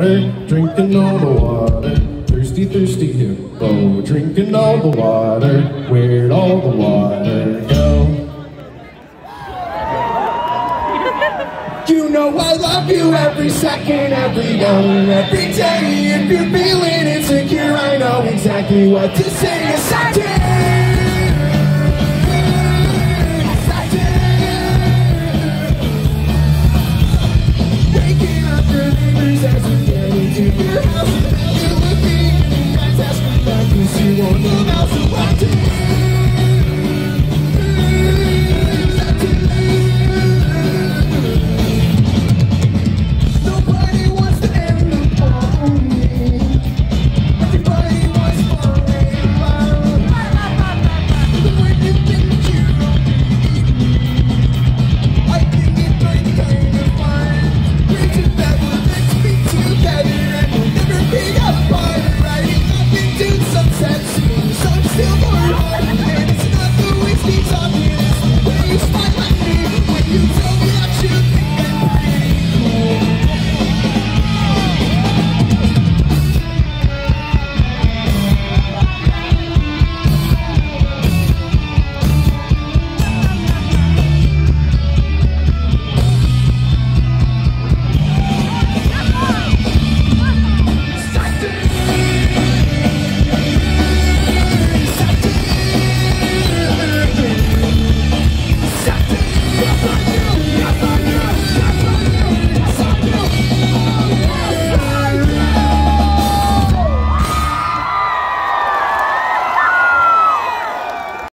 water, drinking all the water. Thirsty, thirsty hippo, drinking all the water. Where'd all the water go? You know I love you every second, every hour, every day. If you're feeling insecure, I know exactly what to say. Yes, I can.